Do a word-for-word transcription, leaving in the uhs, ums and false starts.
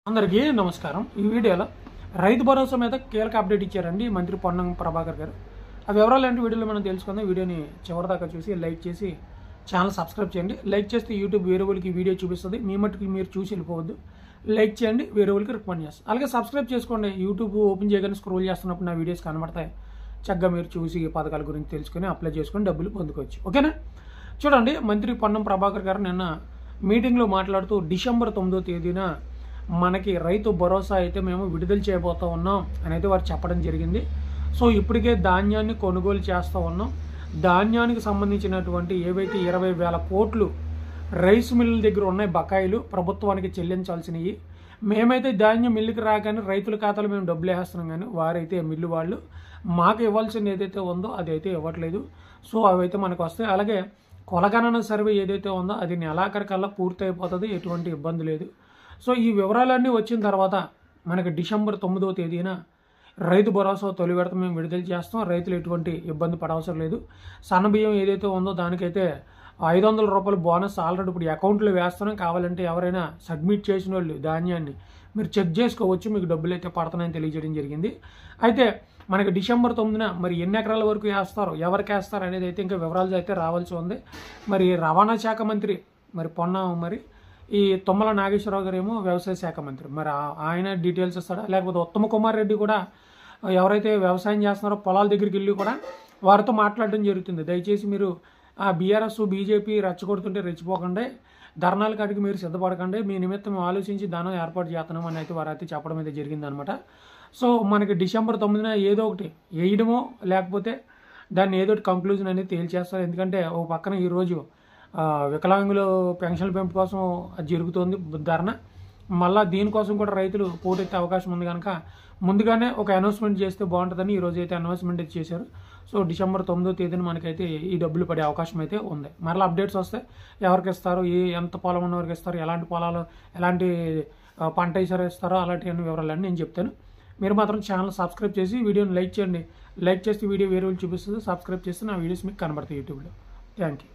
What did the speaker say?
అందరికీ నమస్కారం। ఈ వీడియోలో రైతు భరోసా మీద కీలక అప్డేట్ ఇచ్చారండి మంత్రి పొన్నం ప్రభాకర్ గారు। ఆ వివరాలు ఏంటి వీడియోలో మనం తెలుసుకుందాం। వీడియోని చివరిదాకా చూసి లైక్ చేసి ఛానల్ సబ్స్క్రైబ్ చేయండి। లైక్ చేస్తే యూట్యూబ్ వేరే వాళ్ళకి వీడియో చూపిస్తుంది, మీ మట్టుకు మీరు చూసి వెళ్ళిపోవద్దు। లైక్ చేయండి, వేరే వాళ్ళకి రికమెండ్ చేస్తాను। అలాగే సబ్స్క్రైబ్ చేసుకోండి, యూట్యూబ్ ఓపెన్ చేయగానే స్క్రోల్ చేస్తున్నప్పుడు నా వీడియోస్ కనబడతాయి, చక్కగా మీరు చూసి ఈ పథకాల గురించి తెలుసుకొని అప్లై చేసుకొని డబ్బులు పొందుకోవచ్చు। ఓకేనా? చూడండి, మంత్రి పొన్నం ప్రభాకర్ గారు నిన్న మీటింగ్లో మాట్లాడుతూ డిసెంబర్ తొమ్మిదో తేదీన మనకి రైతు భరోసా అయితే మేము విడుదల చేయబోతూ ఉన్నాం అని అయితే వారు చెప్పడం జరిగింది। సో ఇప్పటికే ధాన్యాన్ని కొనుగోలు చేస్తూ ఉన్నాం। ధాన్యానికి సంబంధించినటువంటి ఏవైతే ఇరవై వేల కోట్లు రైస్ మిల్లుల దగ్గర ఉన్నాయి బకాయిలు ప్రభుత్వానికి చెల్లించాల్సినవి, మేమైతే ధాన్యం మిల్లుకి రాగానే రైతుల ఖాతాలో మేము డబ్బులు వేస్తున్నాం, కానీ వారైతే మిల్లు వాళ్ళు మాకు ఇవ్వాల్సింది ఏదైతే ఉందో అదైతే ఇవ్వట్లేదు। సో అవైతే మనకు వస్తాయి। అలాగే కొలగణన సర్వే ఏదైతే ఉందో అది నెలాఖరికల్లా పూర్తి అయిపోతుంది, ఎటువంటి ఇబ్బంది లేదు। సో ఈ వివరాలన్నీ వచ్చిన తర్వాత మనకి డిసెంబర్ తొమ్మిదవ తేదీన రైతు భరోసా తొలి విడత మేము విడుదల చేస్తాం। రైతులు ఎటువంటి ఇబ్బంది పడవసరం లేదు। సన్నబియ్యం ఏదైతే ఉందో దానికైతే ఐదు వందల రూపాయల బోనస్ ఆల్రెడీ ఇప్పుడు అకౌంట్లో వేస్తున్నాం। కావాలంటే ఎవరైనా సబ్మిట్ చేసిన వాళ్ళు ధాన్యాన్ని మీరు చెక్ చేసుకోవచ్చు, మీకు డబ్బులు అయితే పడుతున్నాయని తెలియజేయడం జరిగింది। అయితే మనకి డిసెంబర్ తొమ్మిదిన మరి ఎన్ని ఎకరాల వరకు వేస్తారు, ఎవరికి వేస్తారు అనేది అయితే ఇంకా వివరాలు అయితే రావాల్సి ఉంది। మరి రవాణా శాఖ మంత్రి మరి పొన్నం, మరి ఈ తుమ్మల నాగేశ్వరరావు గారు ఏమో వ్యవసాయ శాఖ మంత్రి, మరి ఆయన డీటెయిల్స్ ఇస్తాడా, లేకపోతే ఉత్తమ కుమార్ రెడ్డి కూడా ఎవరైతే వ్యవసాయం చేస్తున్నారో పొలాల దగ్గరికి వెళ్ళి కూడా వారితో మాట్లాడడం జరుగుతుంది। దయచేసి మీరు ఆ బీఆర్ఎస్ బీజేపీ రెచ్చగొడుతుంటే రెచ్చిపోకండి, ధర్నాల కాడికి మీరు సిద్ధపడకండి, మీ నిమిత్తం ఆలోచించి దానం ఏర్పాటు చేస్తున్నాం అని అయితే వారైతే చెప్పడం అయితే జరిగిందనమాట। సో మనకి డిసెంబర్ తొమ్మిదిన ఏదో ఒకటి వేయడమో లేకపోతే దాన్ని ఏదో ఒకటి కంక్లూజన్ అనేది తేల్చేస్తారు। ఎందుకంటే ఓ పక్కన ఈరోజు వికలాంగులు పెన్షన్ల పెంపు కోసం అది జరుగుతుంది ధర్నా, మళ్ళీ దీనికోసం కూడా రైతులు పోటెత్తే అవకాశం ఉంది కనుక ముందుగానే ఒక అనౌన్స్మెంట్ చేస్తే బాగుంటుందని ఈరోజు అయితే అనౌన్స్మెంట్ అయితే చేశారు। సో డిసెంబర్ తొమ్మిదో తేదీన మనకైతే ఈ డబ్బులు పడే అవకాశం అయితే ఉంది। మరలా అప్డేట్స్ వస్తే ఎవరికి ఇస్తారు, ఏ ఎంత పొలం ఉన్నవారికి ఇస్తారు, ఎలాంటి పొలాలు ఎలాంటి పంట వేసారో ఇస్తారో అలాంటి అన్ని వివరాలన్నీ నేను చెప్తాను। మీరు మాత్రం ఛానల్ సబ్స్క్రైబ్ చేసి వీడియోని లైక్ చేయండి। లైక్ చేస్తే వీడియో వేరే వాళ్ళు చూపిస్తుంది, సబ్స్క్రైబ్ చేస్తే నా వీడియోస్ మీకు కనబడతాయి యూట్యూబ్లో। Thank you.